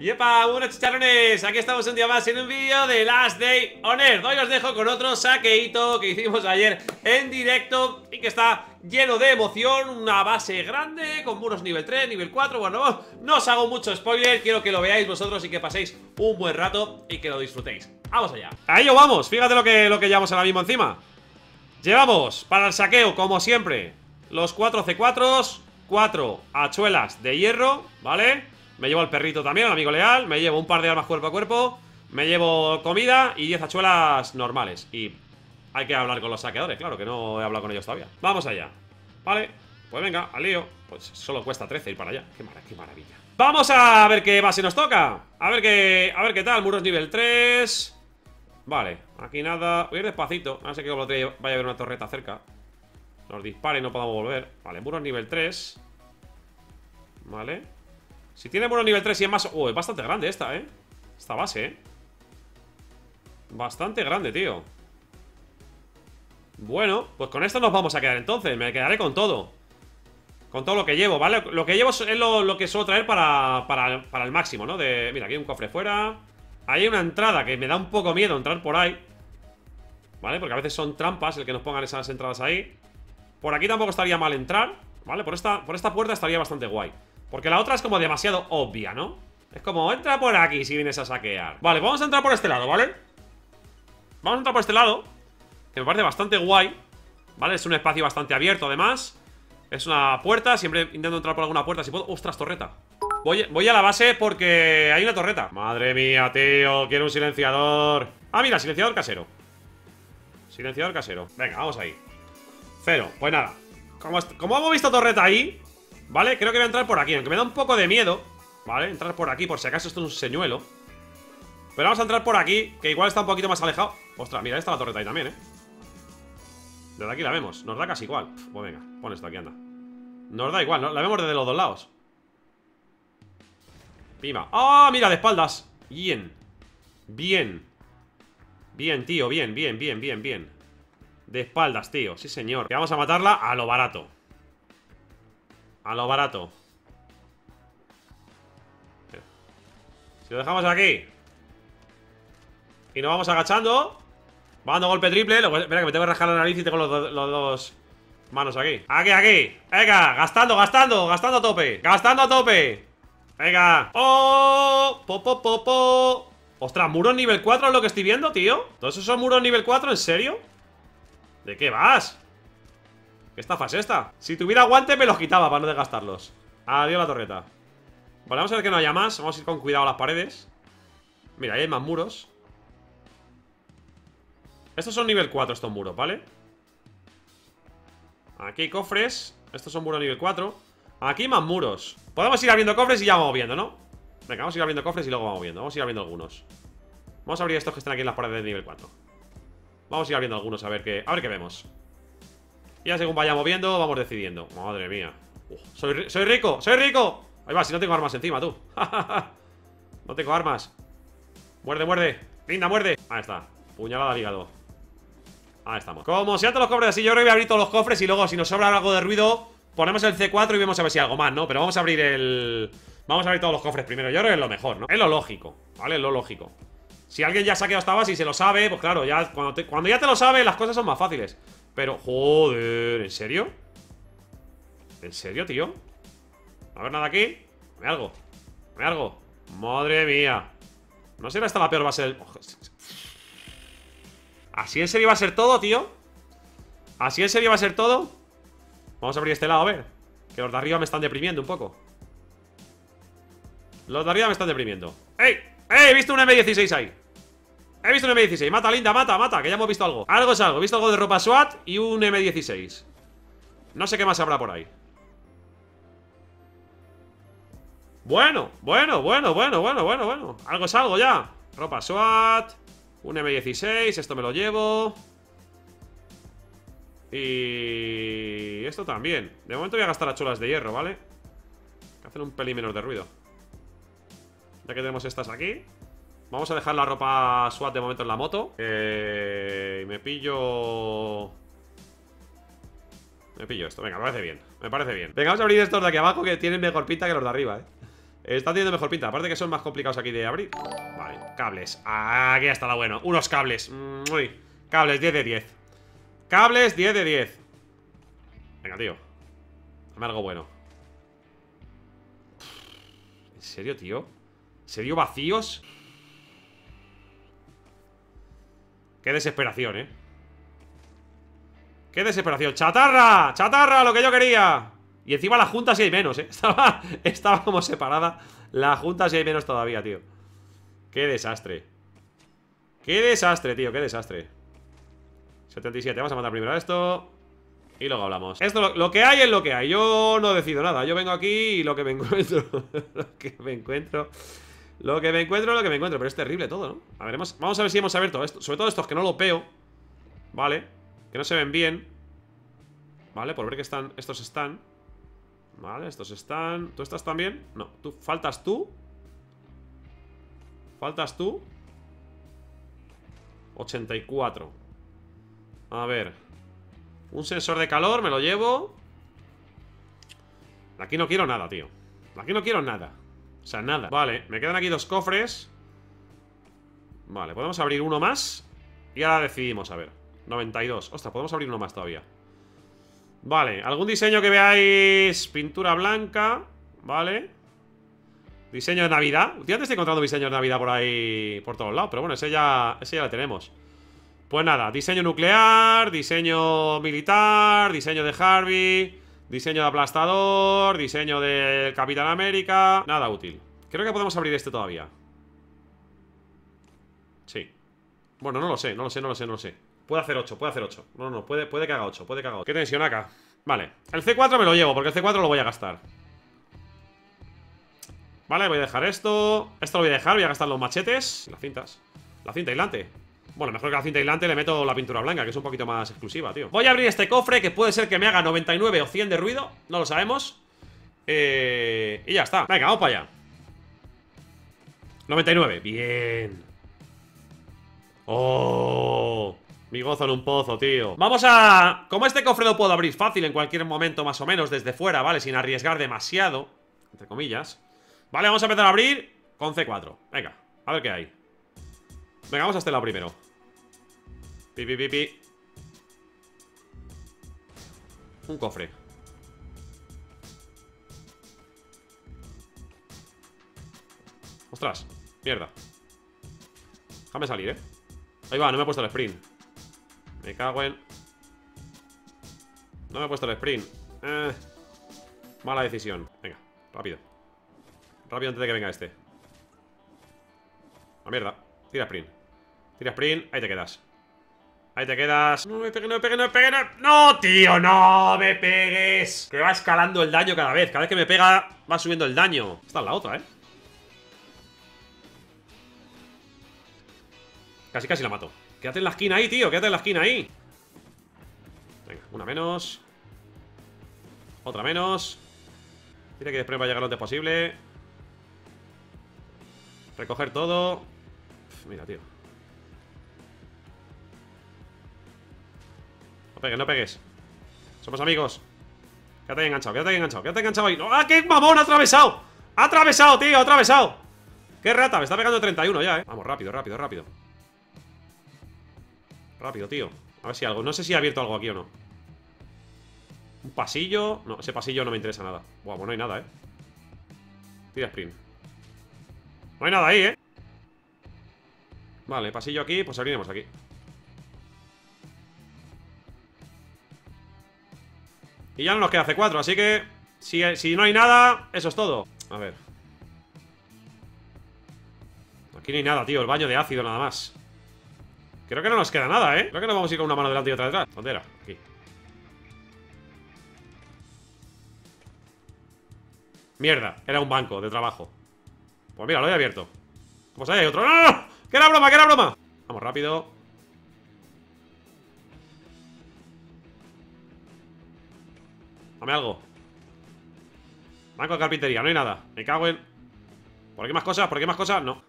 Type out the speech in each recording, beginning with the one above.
¡Yepa! ¡Buenos chicharrones! Aquí estamos un día más en un vídeo de Last Day on Earth. Hoy os dejo con otro saqueíto que hicimos ayer en directo y que está lleno de emoción. Una base grande con muros nivel 3, nivel 4. Bueno, no os hago mucho spoiler. Quiero que lo veáis vosotros y que paséis un buen rato y que lo disfrutéis. ¡Vamos allá! A ello vamos. Fíjate lo que llevamos ahora mismo encima. Llevamos para el saqueo, como siempre, los 4 C4s, 4 hachuelas de hierro, ¿vale? Me llevo al perrito también, al amigo leal. Me llevo un par de armas cuerpo a cuerpo. Me llevo comida y 10 hachuelas normales. Y hay que hablar con los saqueadores, claro, que no he hablado con ellos todavía. Vamos allá. Vale, pues venga, al lío. Pues solo cuesta 13 ir para allá. Qué maravilla. Vamos a ver qué base nos toca. A ver qué tal, muros nivel 3. Vale, aquí nada. Voy a ir despacito, no sé que vaya a haber una torreta cerca. Nos dispare y no podamos volver. Vale, muros nivel 3. Vale. Si tiene muros nivel 3 y es más... es bastante grande esta, esta base, bastante grande, tío. Bueno, pues con esto nos vamos a quedar entonces. Me quedaré con todo. Con todo lo que llevo, ¿vale? Lo que llevo es lo que suelo traer para el máximo, ¿no? Mira, aquí hay un cofre fuera. Ahí hay una entrada que me da un poco miedo entrar por ahí, ¿vale? Porque a veces son trampas el que nos pongan esas entradas ahí. Por aquí tampoco estaría mal entrar, ¿vale? Por esta puerta estaría bastante guay. Porque la otra es como demasiado obvia, ¿no? Es como, entra por aquí si vienes a saquear. Vale, vamos a entrar por este lado, ¿vale? Vamos a entrar por este lado, que me parece bastante guay, ¿vale? Es un espacio bastante abierto, además. Es una puerta, siempre intento entrar por alguna puerta si puedo. ¡Ostras, torreta! Voy a la base porque hay una torreta. Madre mía, tío, quiero un silenciador. Ah, mira, silenciador casero. Silenciador casero. Venga, vamos ahí. Cero, pues nada. Como hemos visto torreta ahí, ¿vale? Creo que voy a entrar por aquí, aunque me da un poco de miedo, ¿vale? Entrar por aquí, por si acaso esto es un señuelo. Pero vamos a entrar por aquí, que igual está un poquito más alejado. Ostras, mira, ahí está la torreta ahí también, Desde aquí la vemos, nos da casi igual. Pues venga, pon esto aquí, anda. Nos da igual, ¿no? La vemos desde los dos lados. Pima. ¡Ah! Mira, de espaldas. Bien. Bien, tío, bien. De espaldas, tío, sí señor. Que vamos a matarla a lo barato. A lo barato. Si lo dejamos aquí y nos vamos agachando, va dando golpe triple. Espera, que me tengo que rajar la nariz y tengo los dos manos aquí. Aquí. Venga, gastando a tope. Gastando a tope. Venga. ¡Oh! Ostras, muros nivel 4 es lo que estoy viendo, tío. ¿Todos esos son muros nivel 4? ¿En serio? ¿De qué vas? ¿Qué estafa es esta? Si tuviera guantes me los quitaba para no desgastarlos. Adiós la torreta. Vale, vamos a ver que no haya más. Vamos a ir con cuidado a las paredes. Mira, ahí hay más muros. Estos son nivel 4, estos muros, ¿vale? Aquí hay cofres. Estos son muros nivel 4. Aquí más muros. Podemos ir abriendo cofres y ya vamos viendo, ¿no? Venga, vamos a ir abriendo cofres y luego vamos viendo. Vamos a ir abriendo algunos. Vamos a abrir estos que están aquí en las paredes de nivel 4. Vamos a ir abriendo algunos a ver qué vemos. Y ya según vayamos viendo, vamos decidiendo. Madre mía. Soy rico. Ahí va, si no tengo armas encima, tú. No tengo armas. Muerde. Linda, muerde. Ahí está. Puñalada al hígado. Ahí estamos. Como sean todos los cofres así, yo creo que voy a abrir todos los cofres y luego si nos sobra algo de ruido, ponemos el C4 y vemos a ver si hay algo más, ¿no? Pero vamos a abrir Vamos a abrir todos los cofres primero. Yo creo que es lo mejor, ¿no? Es lo lógico, ¿vale? Es lo lógico. Si alguien ya ha saqueado esta base y se lo sabe, pues claro, ya cuando ya te lo sabe, las cosas son más fáciles. Pero, joder, ¿en serio? ¿En serio, tío? A ver, nada aquí. Me algo. Madre mía. ¿No será esta la peor base del... ¿Así en serio va a ser todo, tío? ¿Así en serio va a ser todo? Vamos a abrir este lado, a ver. Que los de arriba me están deprimiendo un poco. Los de arriba me están deprimiendo. ¡Ey! He visto un M16 ahí. He visto un M16. Mata, linda, mata. Que ya hemos visto algo. Algo es algo. He visto algo de ropa SWAT y un M16. No sé qué más habrá por ahí. Bueno. Algo es algo ya. Ropa SWAT. Un M16. Esto me lo llevo. Y... esto también. De momento voy a gastar las chulas de hierro, ¿vale? Que hacen un pelín menos de ruido. Ya que tenemos estas aquí. Vamos a dejar la ropa SWAT de momento en la moto. Y me pillo esto, venga, me parece bien. Venga, vamos a abrir estos de aquí abajo que tienen mejor pinta que los de arriba, Está teniendo mejor pinta. Aparte que son más complicados aquí de abrir. Vale, cables. Aquí está lo bueno. Unos cables. Uy. Cables 10 de 10. Cables 10 de 10. Venga, tío. Dame algo bueno. ¿En serio, tío? ¿En serio vacíos? Qué desesperación, ¿eh? Qué desesperación. ¡Chatarra! ¡Chatarra! Lo que yo quería. Y encima la junta sí hay menos, ¿eh? Estaba como separada. La junta sí hay menos todavía, tío. Qué desastre. Qué desastre, tío, qué desastre. 77, vamos a mandar primero esto y luego hablamos. Esto, lo que hay es lo que hay. Yo no decido nada, yo vengo aquí y lo que me encuentro. Lo que me encuentro. Lo que me encuentro, lo que me encuentro. Pero es terrible todo, ¿no? A ver, vamos a ver si hemos abierto esto. Sobre todo estos que no lo veo. Vale, que no se ven bien. Vale, por ver que están. Estos están. Vale, estos están. ¿Tú estás también? No, tú, faltas tú. Faltas tú. 84. A ver. Un sensor de calor, me lo llevo. Aquí no quiero nada, tío. Aquí no quiero nada. O sea, nada. Vale, me quedan aquí 2 cofres. Vale, podemos abrir uno más. Y ahora decidimos, a ver. 92. Ostras, podemos abrir uno más todavía. Vale, algún diseño que veáis. Pintura blanca. Vale. Diseño de Navidad. Últimamente estoy encontrando diseños de Navidad por ahí, por todos lados. Pero bueno, ese ya lo tenemos. Pues nada, diseño nuclear, diseño militar, diseño de Harvey, diseño de aplastador, diseño del Capitán América. Nada útil. Creo que podemos abrir este todavía. Sí. Bueno, no lo sé. Puede hacer 8, puede hacer 8. No, puede que haga 8, puede que haga 8. Qué tensión acá. Vale, el C4 me lo llevo, porque el C4 lo voy a gastar. Vale, voy a dejar esto. Esto lo voy a dejar, voy a gastar los machetes. Las cintas. La cinta aislante. Bueno, mejor que la cinta aislante le meto la pintura blanca, que es un poquito más exclusiva, tío. Voy a abrir este cofre, que puede ser que me haga 99 o 100 de ruido. No lo sabemos. Y ya está. Venga, vamos para allá. 99, bien. Oh, mi gozo en un pozo, tío. Vamos a... Como este cofre lo puedo abrir fácil en cualquier momento, más o menos, desde fuera, ¿vale? Sin arriesgar demasiado, entre comillas. Vale, vamos a empezar a abrir con C4. Venga, a ver qué hay. Venga, vamos a este lado primero. Pi. Un cofre. Ostras, mierda. Déjame salir, ¿eh? Ahí va, no me he puesto el sprint. Me cago en... No me he puesto el sprint. Mala decisión. Venga, rápido. Rápido antes de que venga este. La mierda. Tira sprint. Tira sprint, ahí te quedas. Ahí te quedas. No me pegues, no me pegues, no me pegues. No, tío, no me pegues. Que va escalando el daño cada vez. Cada vez que me pega, va subiendo el daño. Esta es la otra, ¿eh? Casi la mato. Quédate en la esquina ahí, tío. Quédate en la esquina ahí. Venga, una menos. Otra menos. Tiene que después va a llegar lo antes posible. Recoger todo. Mira, tío. No pegues, no pegues. Somos amigos. Quédate ahí enganchado, quédate ahí enganchado. Quédate enganchado ahí. ¡Ah, qué mamón! ¡Ha atravesado! ¡Ha atravesado, tío! ¡Ha atravesado! ¡Qué rata! Me está pegando 31 ya, Vamos, rápido. Rápido, tío. A ver si algo. No sé si ha abierto algo aquí o no. Un pasillo. No, ese pasillo no me interesa nada. Buah, pues no hay nada, Tira sprint. No hay nada ahí, Vale, pasillo aquí. Pues abriremos aquí. Y ya no nos queda C4, así que si no hay nada, eso es todo. A ver. Aquí no hay nada, tío. El baño de ácido nada más. Creo que no nos queda nada, Creo que nos vamos a ir con una mano delante y otra detrás. ¿Dónde era? Aquí. Mierda, era un banco de trabajo. Pues mira, lo he abierto. Pues ahí hay otro. ¡No, no, no! ¡Que era broma, que era broma! Vamos, rápido. Dame algo. Banco de carpintería, no hay nada. Me cago en... ¿Por aquí más cosas? ¿Por aquí más cosas? No.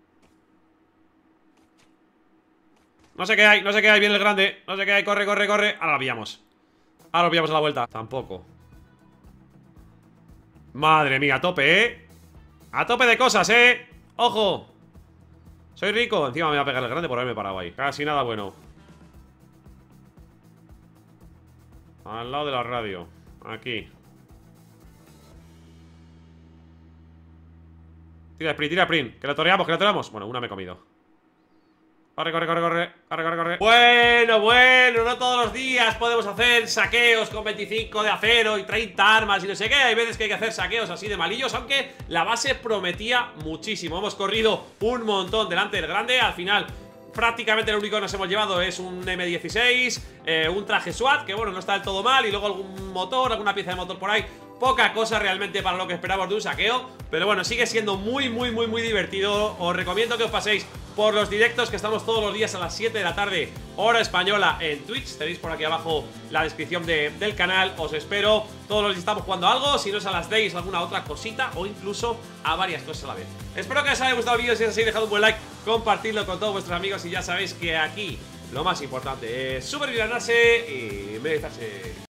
No sé qué hay, viene el grande. No sé qué hay, corre. Ahora lo pillamos. Ahora lo pillamos a la vuelta. Tampoco. Madre mía, a tope, A tope de cosas, ¡ojo! Soy rico. Encima me voy a pegar el grande por haberme parado ahí. Casi nada bueno. Al lado de la radio. Aquí. Tira sprint, tira sprint. Que lo toreamos, que lo toreamos. Bueno, una me he comido. Corre, corre, corre, corre, corre, corre, corre. Bueno, no todos los días podemos hacer saqueos con 25 de acero y 30 armas y no sé qué. Hay veces que hay que hacer saqueos así de malillos, aunque la base prometía muchísimo. Hemos corrido un montón delante del grande. Al final, prácticamente lo único que nos hemos llevado es un M16, un traje SWAT, que bueno, no está del todo mal, y luego algún motor, alguna pieza de motor por ahí. Poca cosa realmente para lo que esperamos de un saqueo, pero bueno, sigue siendo muy divertido. Os recomiendo que os paséis por los directos que estamos todos los días a las 7 de la tarde, hora española, en Twitch. Tenéis por aquí abajo la descripción del canal. Os espero. Todos los días estamos jugando algo, si no es a las 10, alguna otra cosita, o incluso a varias cosas a la vez. Espero que os haya gustado el vídeo. Si es así, dejad un buen like, compartidlo con todos vuestros amigos, y ya sabéis que aquí lo más importante es supervivirse y meditarse.